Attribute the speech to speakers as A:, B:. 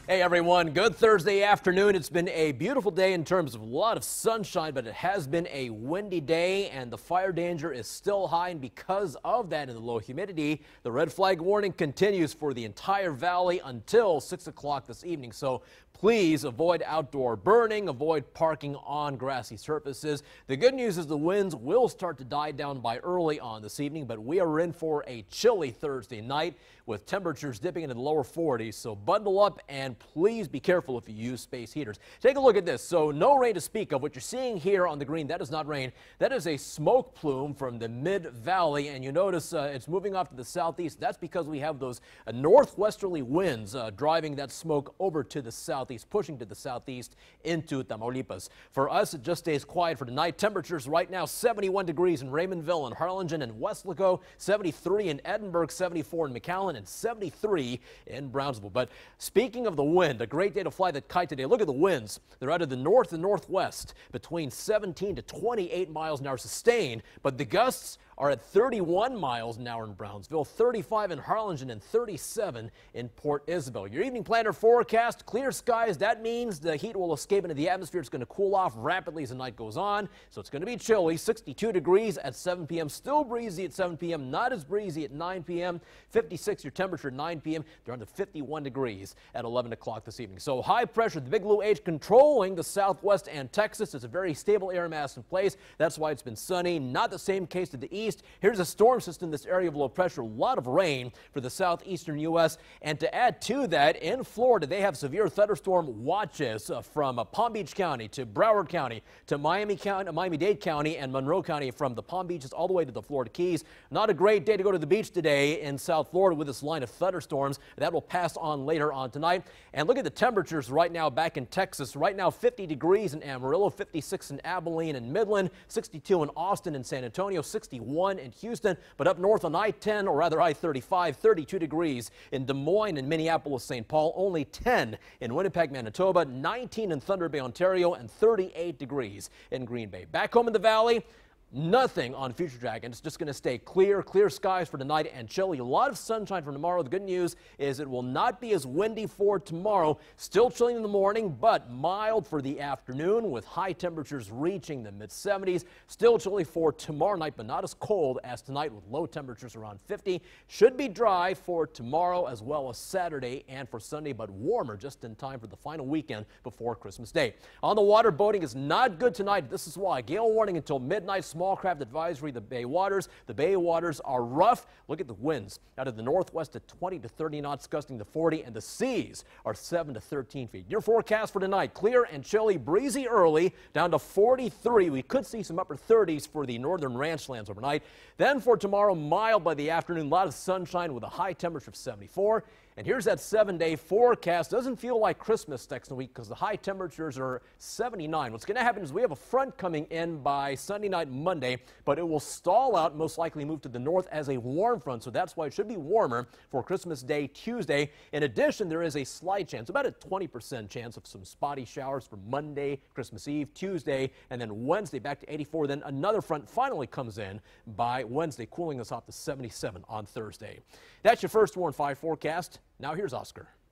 A: Hey everyone, good Thursday afternoon. It's been a beautiful day in terms of a lot of sunshine, but it has been a windy day and the fire danger is still high. And because of that and the low humidity, the red flag warning continues for the entire valley until 6 o'clock this evening. So please avoid outdoor burning, avoid parking on grassy surfaces. The good news is the winds will start to die down by early on this evening, but we are in for a chilly Thursday night with temperatures dipping into the lower 40s. So bundle up and please be careful if you use space heaters. Take a look at this. So no rain to speak of. What you're seeing here on the green, that is not rain. That is a smoke plume from the mid-valley, and you notice it's moving off to the southeast. That's because we have those northwesterly winds driving that smoke over to the southeast, pushing to the southeast into Tamaulipas. For us, it just stays quiet for tonight. Temperatures right now 71 degrees in Raymondville and Harlingen and Weslaco, 73 in Edinburgh, 74 in McAllen, and 73 in Brownsville. But speaking of the wind, a great day to fly that kite today. Look at the winds. They're out of the north and northwest between 17 to 28 miles an hour sustained, but the gusts are at 31 miles an hour in Brownsville, 35 in Harlingen, and 37 in Port Isabel. Your evening planner forecast, clear skies. That means the heat will escape into the atmosphere. It's going to cool off rapidly as the night goes on, so it's going to be chilly. 62 degrees at 7 p.m. Still breezy at 7 p.m. Not as breezy at 9 p.m. 56 your temperature at 9 p.m. Down to 51 degrees at 11 o'clock this evening. So high pressure, the Big Blue H controlling the southwest and Texas. It's a very stable air mass in place. That's why it's been sunny. Not the same case to the east. Here's a storm system, this area of low pressure, a lot of rain for the southeastern U.S. And to add to that, in Florida, they have severe thunderstorm watches from Palm Beach County to Broward County to Miami-Dade County and Monroe County, from the Palm Beaches all the way to the Florida Keys. Not a great day to go to the beach today in South Florida with this line of thunderstorms. That will pass on later on tonight. And look at the temperatures right now back in Texas. Right now, 50 degrees in Amarillo, 56 in Abilene and Midland, 62 in Austin and San Antonio, 61 in Houston, but up north on I-10, or rather I-35, 32 degrees in Des Moines and Minneapolis, St. Paul, only 10 in Winnipeg, Manitoba, 19 in Thunder Bay, Ontario, and 38 degrees in Green Bay. Back home in the valley, nothing on Future Dragon. It's just going to stay clear skies for tonight and chilly. A lot of sunshine for tomorrow. The good news is it will not be as windy for tomorrow. Still chilly in the morning, but mild for the afternoon with high temperatures reaching the mid-70s. Still chilly for tomorrow night, but not as cold as tonight with low temperatures around 50. Should be dry for tomorrow as well as Saturday and for Sunday, but warmer just in time for the final weekend before Christmas Day. On the water, boating is not good tonight. This is why. Gale warning until midnight. Small craft advisory, the Bay waters. The Bay waters are rough. Look at the winds out of the northwest at 20 to 30 knots, gusting to 40, and the seas are 7 to 13 feet. Your forecast for tonight, clear and chilly, breezy early, down to 43. We could see some upper 30s for the northern ranch lands overnight. Then for tomorrow, mild by the afternoon, a lot of sunshine with a high temperature of 74. And here's that 7-day forecast. Doesn't feel like Christmas next week because the high temperatures are 79. What's going to happen is we have a front coming in by Sunday night, Monday, but it will stall out, most likely move to the north as a warm front. So that's why it should be warmer for Christmas Day, Tuesday. In addition, there is a slight chance, about a 20% chance of some spotty showers for Monday, Christmas Eve, Tuesday, and then Wednesday back to 84. Then another front finally comes in by Wednesday, cooling us off to 77 on Thursday. That's your first Warren 5 forecast. Now here's Oscar.